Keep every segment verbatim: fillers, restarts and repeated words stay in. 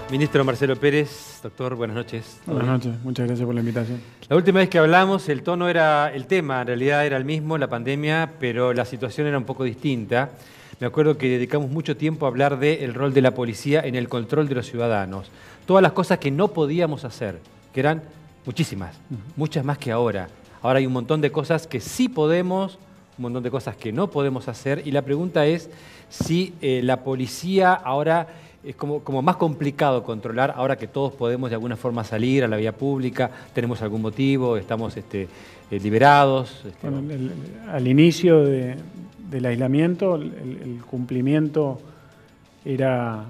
Ministro Marcelo Pérez, doctor, buenas noches. Buenas noches, muchas gracias por la invitación. La última vez que hablamos, el tono era, el tema en realidad era el mismo, la pandemia, pero la situación era un poco distinta. Me acuerdo que dedicamos mucho tiempo a hablar del rol de la policía en el control de los ciudadanos. Todas las cosas que no podíamos hacer, que eran muchísimas, uh-huh. muchas más que ahora. Ahora hay un montón de cosas que sí podemos, un montón de cosas que no podemos hacer, y la pregunta es si eh, la policía ahora es como, como más complicado controlar, ahora que todos podemos de alguna forma salir a la vía pública, tenemos algún motivo, estamos este, eh, liberados. Este, bueno, el, el, al inicio de, del aislamiento, el, el cumplimiento era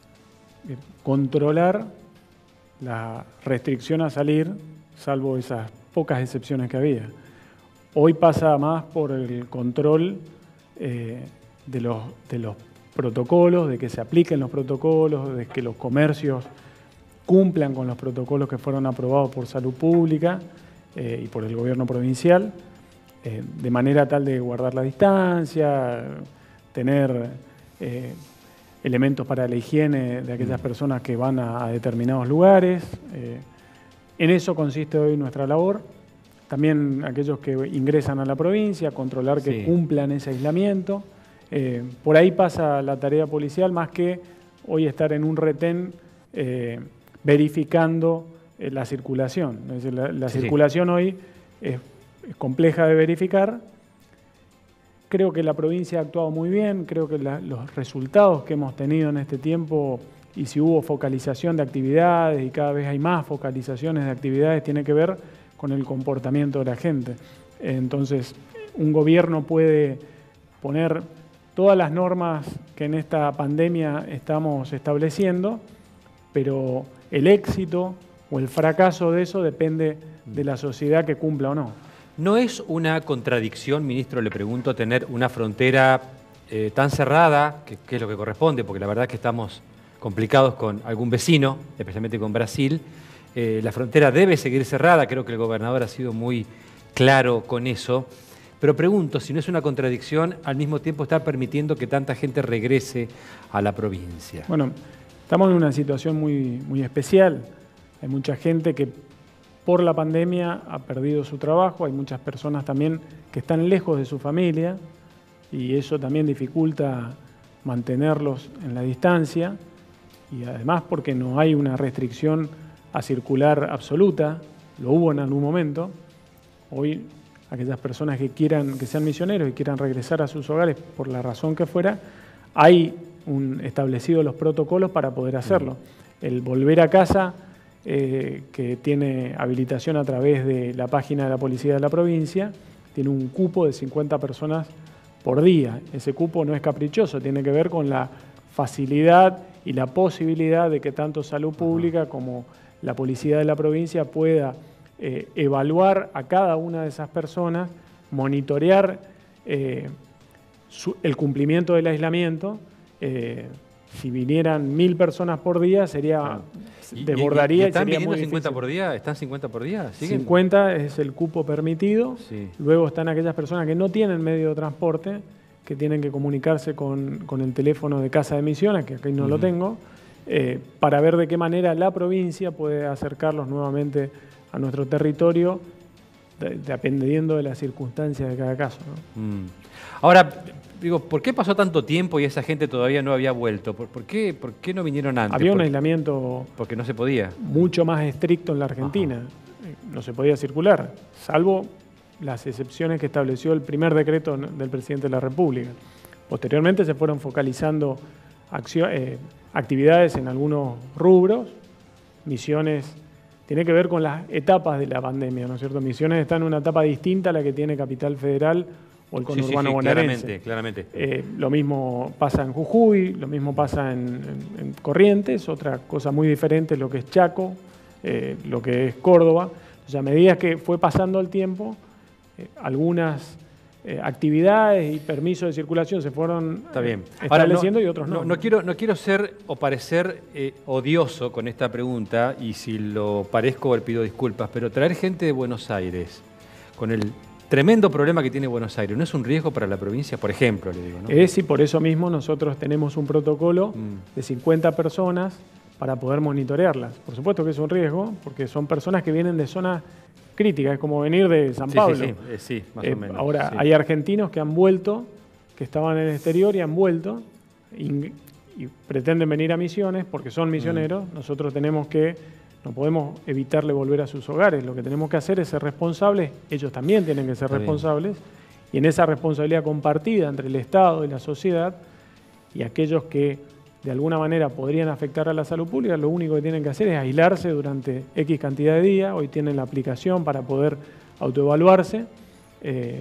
controlar la restricción a salir, salvo esas pocas excepciones que había. Hoy pasa más por el control eh, de los, de los protocolos, de que se apliquen los protocolos, de que los comercios cumplan con los protocolos que fueron aprobados por Salud Pública eh, y por el gobierno provincial, eh, de manera tal de guardar la distancia, tener eh, elementos para la higiene de aquellas personas que van a, a determinados lugares. Eh, en eso consiste hoy nuestra labor. También aquellos que ingresan a la provincia, controlar que sí. cumplan ese aislamiento. Eh, por ahí pasa la tarea policial, más que hoy estar en un retén eh, verificando eh, la circulación. Es decir, la, la sí, circulación sí. hoy es, es compleja de verificar. Creo que la provincia ha actuado muy bien, creo que la, los resultados que hemos tenido en este tiempo, y si hubo focalización de actividades y cada vez hay más focalizaciones de actividades, tiene que ver con el comportamiento de la gente. Entonces, un gobierno puede poner todas las normas que en esta pandemia estamos estableciendo, pero el éxito o el fracaso de eso depende de la sociedad que cumpla o no. ¿No es una contradicción, ministro, le pregunto, tener una frontera eh, tan cerrada, que, que es lo que corresponde, porque la verdad es que estamos complicados con algún vecino, especialmente con Brasil? Eh, la frontera debe seguir cerrada, creo que el gobernador ha sido muy claro con eso. Pero pregunto, si no es una contradicción, al mismo tiempo estar permitiendo que tanta gente regrese a la provincia. Bueno, estamos en una situación muy, muy especial. Hay mucha gente que por la pandemia ha perdido su trabajo, hay muchas personas también que están lejos de su familia y eso también dificulta mantenerlos en la distancia, y además porque no hay una restricción a circular absoluta, lo hubo en algún momento. Hoy aquellas personas que quieran, que sean misioneros y quieran regresar a sus hogares por la razón que fuera, hay un, establecidos los protocolos para poder hacerlo. El volver a casa, eh, que tiene habilitación a través de la página de la Policía de la provincia, tiene un cupo de cincuenta personas por día. Ese cupo no es caprichoso, tiene que ver con la facilidad y la posibilidad de que tanto Salud Pública como la Policía de la provincia pueda Eh, evaluar a cada una de esas personas, monitorear eh, su, el cumplimiento del aislamiento. Eh, si vinieran mil personas por día, sería claro. desbordaría ¿Y, y, y están y sería viniendo muy cincuenta difícil. por día? ¿Están cincuenta por día? ¿Siguen? cincuenta es el cupo permitido. Sí. Luego están aquellas personas que no tienen medio de transporte, que tienen que comunicarse con, con el teléfono de Casa de Misiones, que aquí no uh-huh. lo tengo, eh, para ver de qué manera la provincia puede acercarlos nuevamente a nuestro territorio, de, dependiendo de las circunstancias de cada caso, ¿no? Mm. Ahora, digo, ¿por qué pasó tanto tiempo y esa gente todavía no había vuelto? ¿Por, por, qué, por qué no vinieron antes? Había un ¿Por, aislamiento... Porque no se podía. Mucho más estricto en la Argentina. Ajá. No se podía circular, salvo las excepciones que estableció el primer decreto del presidente de la República. Posteriormente se fueron focalizando acción, eh, actividades en algunos rubros, Misiones... Tiene que ver con las etapas de la pandemia, ¿no es cierto? Misiones está en una etapa distinta a la que tiene Capital Federal o el conurbano sí, sí, sí, bonaerense. Claramente, claramente. Eh, lo mismo pasa en Jujuy, lo mismo pasa en, en, en Corrientes, otra cosa muy diferente es lo que es Chaco, eh, lo que es Córdoba. O sea, a medida que fue pasando el tiempo, eh, algunas eh, actividades y permisos de circulación se fueron Está bien. Eh, estableciendo Ahora, no, y otros no. No, no, quiero, no quiero ser o parecer eh, odioso con esta pregunta, y si lo parezco, le pido disculpas, pero traer gente de Buenos Aires con el tremendo problema que tiene Buenos Aires, ¿no es un riesgo para la provincia, por ejemplo? Le digo, ¿no? Es, y por eso mismo nosotros tenemos un protocolo mm. de cincuenta personas para poder monitorearlas. Por supuesto que es un riesgo, porque son personas que vienen de zonas críticas, es como venir de San Sí, Pablo. sí, sí, eh, sí, más Eh, o menos. ahora, Sí. hay argentinos que han vuelto, que estaban en el exterior y han vuelto, y, y pretenden venir a Misiones porque son misioneros. Mm. Nosotros tenemos que, no podemos evitarle volver a sus hogares, lo que tenemos que hacer es ser responsables, ellos también tienen que ser Está responsables, bien. Y en esa responsabilidad compartida entre el Estado y la sociedad, y aquellos que de alguna manera podrían afectar a la salud pública, lo único que tienen que hacer es aislarse durante X cantidad de días. Hoy tienen la aplicación para poder autoevaluarse eh,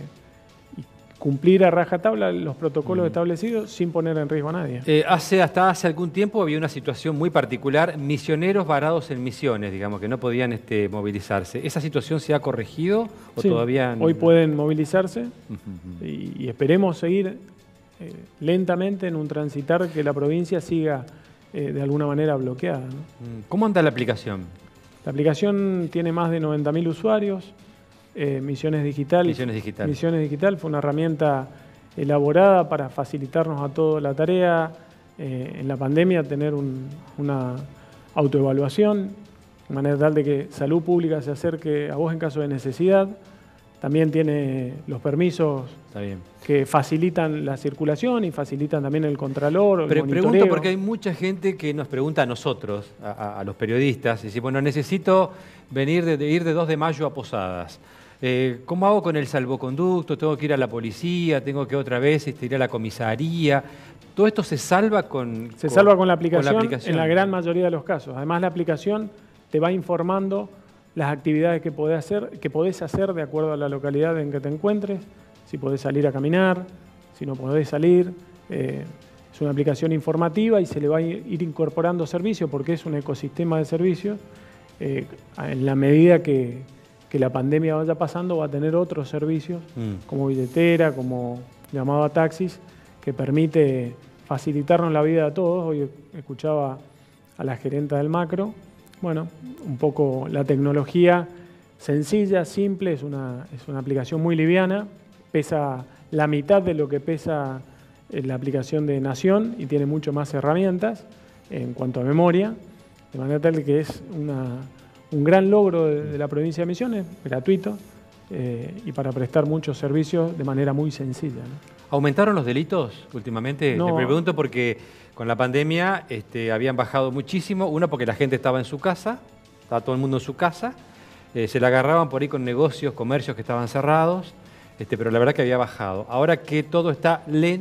y cumplir a rajatabla los protocolos mm. establecidos sin poner en riesgo a nadie. Eh, hace, hasta hace algún tiempo había una situación muy particular, misioneros varados en misiones, digamos, que no podían este, movilizarse. ¿Esa situación se ha corregido o sí, todavía no? Hoy pueden movilizarse uh-huh. y, y esperemos seguir Eh, lentamente en un transitar que la provincia siga eh, de alguna manera bloqueada, ¿no? ¿Cómo anda la aplicación? La aplicación tiene más de noventa mil usuarios, eh, Misiones Digital. Misiones Digital. Misiones Digital fue una herramienta elaborada para facilitarnos a todos la tarea, eh, en la pandemia tener un, una autoevaluación, de manera tal de que salud pública se acerque a vos en caso de necesidad. También tiene los permisos Está bien. que facilitan la circulación y facilitan también el contralor. El Pero monitoreo. pregunto porque hay mucha gente que nos pregunta a nosotros, a, a, a los periodistas, y dice, bueno, necesito venir de, de ir de dos de mayo a Posadas. Eh, ¿Cómo hago con el salvoconducto? ¿Tengo que ir a la policía? ¿Tengo que otra vez este, ir a la comisaría? ¿Todo esto se salva con Se con, salva con la, aplicación, con la aplicación en la gran mayoría de los casos. Además, la aplicación te va informando las actividades que podés hacer, que podés hacer de acuerdo a la localidad en que te encuentres, si podés salir a caminar, si no podés salir. Eh, es una aplicación informativa y se le va a ir incorporando servicios porque es un ecosistema de servicios. Eh, en la medida que, que la pandemia vaya pasando, va a tener otros servicios, mm. como billetera, como llamado a taxis, que permite facilitarnos la vida a todos. Hoy escuchaba a la gerenta del Macro. Bueno, un poco la tecnología sencilla, simple, es una, es una aplicación muy liviana, pesa la mitad de lo que pesa la aplicación de Nación y tiene mucho más herramientas en cuanto a memoria, de manera tal que es una, un gran logro de, de la provincia de Misiones, gratuito, eh, y para prestar muchos servicios de manera muy sencilla, ¿no? ¿Aumentaron los delitos últimamente? No. Le pregunto porque con la pandemia este, habían bajado muchísimo. Uno, porque la gente estaba en su casa, estaba todo el mundo en su casa, eh, se la agarraban por ahí con negocios, comercios que estaban cerrados, este, pero la verdad que había bajado. Ahora que todo está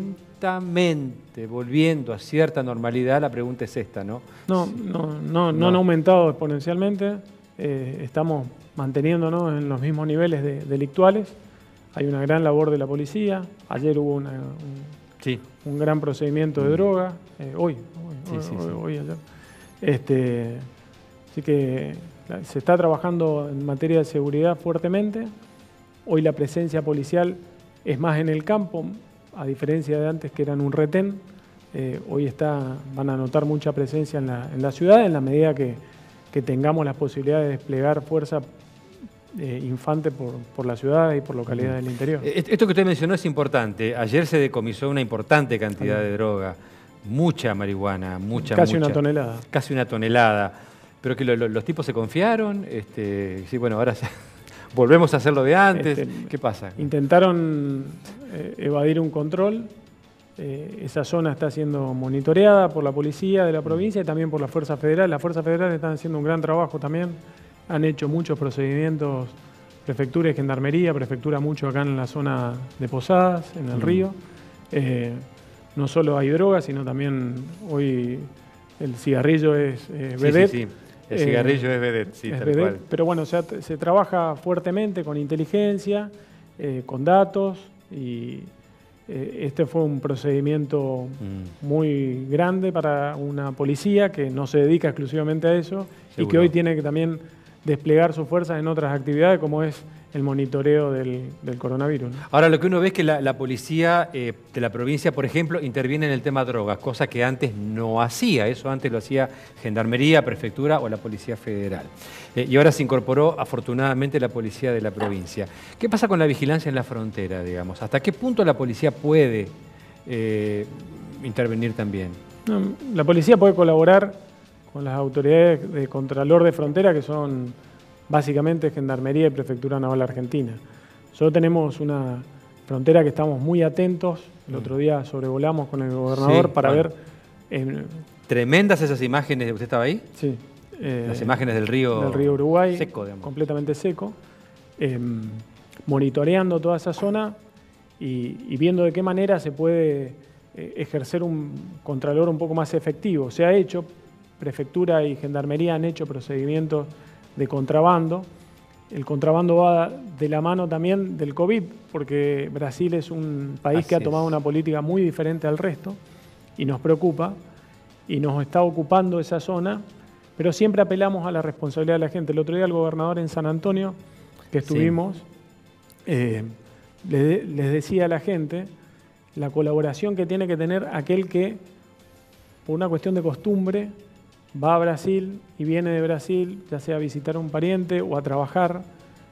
lentamente volviendo a cierta normalidad, la pregunta es esta, ¿no? No, no, no, no, no han aumentado exponencialmente, eh, estamos manteniéndonos en los mismos niveles de, delictuales. Hay una gran labor de la policía. Ayer hubo una, un, sí. un gran procedimiento de droga. Eh, hoy, hoy, sí, sí, hoy, sí. hoy, ayer. Este, así que se está trabajando en materia de seguridad fuertemente. Hoy la presencia policial es más en el campo, a diferencia de antes que eran un retén. Eh, hoy está, van a notar mucha presencia en la, en la ciudad en la medida que, que tengamos la posibilidad de desplegar fuerza Eh, infante por, por la ciudad y por localidades del interior. Esto que usted mencionó es importante. Ayer se decomisó una importante cantidad de droga, mucha marihuana, mucha, Casi mucha, una tonelada. Casi una tonelada. Pero que lo, lo, los tipos se confiaron, este, sí, bueno, ahora se, volvemos a hacer lo de antes. Este, ¿Qué pasa? Intentaron eh, evadir un control. Eh, esa zona está siendo monitoreada por la policía de la provincia y también por la Fuerza Federal. Las Fuerzas Federales están haciendo un gran trabajo también. Han hecho muchos procedimientos, prefectura y gendarmería, prefectura mucho acá en la zona de Posadas, en el mm. río. Eh, no solo hay drogas, sino también hoy el cigarrillo es eh, vedette. Sí, sí, sí. El cigarrillo eh, es vedette, sí, es tal vedette, cual. Pero bueno, se, se trabaja fuertemente con inteligencia, eh, con datos, y eh, este fue un procedimiento mm. muy grande para una policía que no se dedica exclusivamente a eso. Seguro. Y que hoy tiene que también desplegar sus fuerzas en otras actividades como es el monitoreo del, del coronavirus, ¿no? Ahora, lo que uno ve es que la, la policía eh, de la provincia, por ejemplo, interviene en el tema drogas, cosa que antes no hacía. Eso antes lo hacía Gendarmería, Prefectura o la Policía Federal. Eh, y ahora se incorporó, afortunadamente, la policía de la provincia. ¿Qué pasa con la vigilancia en la frontera, digamos? ¿Hasta qué punto la policía puede eh, intervenir también? No, la policía puede colaborar con las autoridades de Contralor de Frontera, que son básicamente Gendarmería y Prefectura Naval Argentina. Nosotros tenemos una frontera que estamos muy atentos. El otro día sobrevolamos con el gobernador sí, para bueno. ver... Eh, Tremendas esas imágenes. ¿Usted estaba ahí? Sí. Eh, Las imágenes del río, del río Uruguay, seco, digamos. Completamente seco. Eh, monitoreando toda esa zona y, y viendo de qué manera se puede eh, ejercer un contralor un poco más efectivo. Se ha hecho, Prefectura y Gendarmería han hecho procedimientos de contrabando. El contrabando va de la mano también del COVID, porque Brasil es un país Así que ha tomado es. una política muy diferente al resto y nos preocupa y nos está ocupando esa zona, pero siempre apelamos a la responsabilidad de la gente. El otro día el gobernador en San Antonio, que estuvimos, sí. eh, les, les decía a la gente la colaboración que tiene que tener aquel que, por una cuestión de costumbre, va a Brasil y viene de Brasil, ya sea a visitar a un pariente o a trabajar.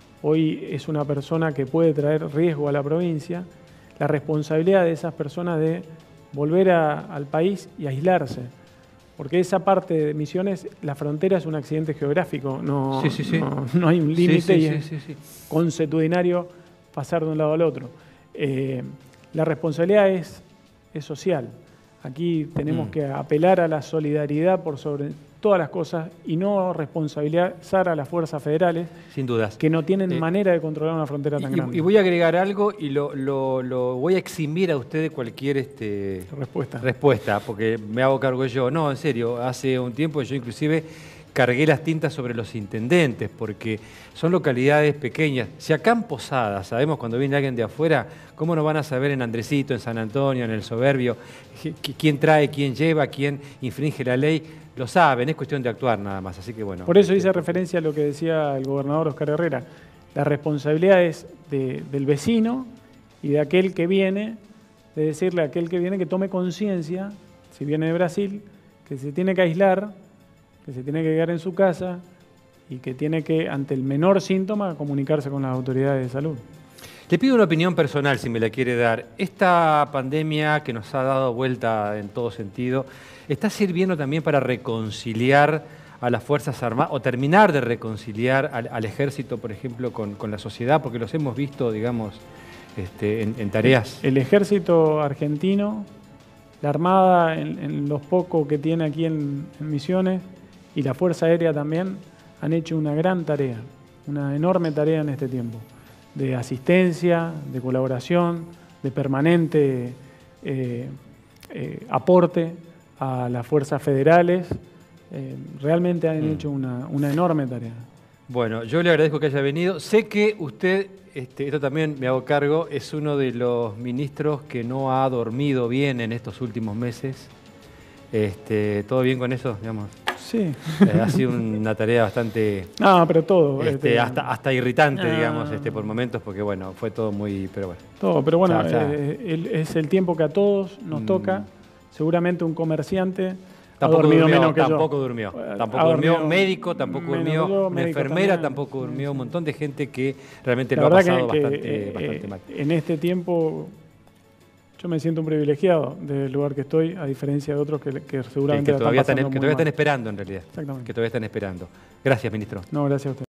Hoy es una persona que puede traer riesgo a la provincia. La responsabilidad de esas personas de volver a, al país y aislarse. Porque esa parte de Misiones, la frontera es un accidente geográfico, no, sí, sí, sí. no, no hay un límite sí, sí, y sí, es sí, sí. consuetudinario pasar de un lado al otro. Eh, la responsabilidad es, es social. Aquí tenemos mm. que apelar a la solidaridad por sobre todas las cosas y no responsabilizar a las fuerzas federales, sin dudas, que no tienen eh, manera de controlar una frontera tan y, grande. Y voy a agregar algo y lo, lo, lo voy a eximir a usted de cualquier este, respuesta. respuesta, porque me hago cargo yo. No, en serio, hace un tiempo yo inclusive cargué las tintas sobre los intendentes, porque son localidades pequeñas. Si acá en Posadas sabemos cuando viene alguien de afuera, ¿cómo no van a saber en Andresito, en San Antonio, en El Soberbio, quién trae, quién lleva, quién infringe la ley? Lo saben, es cuestión de actuar nada más. Así que bueno. Por eso hice referencia a lo que decía el gobernador Oscar Herrera. La responsabilidad es de, del vecino y de aquel que viene, de decirle a aquel que viene que tome conciencia, si viene de Brasil, que se tiene que aislar, que se tiene que quedar en su casa y que tiene que, ante el menor síntoma, comunicarse con las autoridades de salud. Le pido una opinión personal, si me la quiere dar. Esta pandemia que nos ha dado vuelta en todo sentido, ¿está sirviendo también para reconciliar a las Fuerzas Armadas o terminar de reconciliar al, al Ejército, por ejemplo, con, con la sociedad? Porque los hemos visto, digamos, este, en, en tareas... El, el Ejército argentino, la Armada, en, en los pocos que tiene aquí en, en Misiones, y la Fuerza Aérea también, han hecho una gran tarea, una enorme tarea en este tiempo, de asistencia, de colaboración, de permanente eh, eh, aporte a las fuerzas federales. Eh, realmente han mm. hecho una, una enorme tarea. Bueno, yo le agradezco que haya venido. Sé que usted, este, esto también me hago cargo, es uno de los ministros que no ha dormido bien en estos últimos meses. Este, ¿Todo bien con eso, digamos? Sí. Eh, ha sido una tarea bastante... No, pero todo. Este, este, hasta, hasta irritante, ah, digamos, este, por momentos, porque bueno, fue todo muy... Pero bueno. Todo, pero bueno, o sea, eh, el, es el tiempo que a todos nos mm. toca. Seguramente un comerciante tampoco ha dormido durmió, menos que tampoco yo. durmió. Tampoco durmió, dormido médico tampoco durmió, yo, una enfermera también. tampoco durmió, un montón de gente que realmente La lo ha pasado que, bastante, que, eh, bastante mal. En este tiempo... Yo me siento un privilegiado del lugar que estoy, a diferencia de otros que, que seguramente que, que, todavía están, están, que todavía están esperando, en realidad. Exactamente. Que todavía están esperando. Gracias, ministro. No, gracias a usted.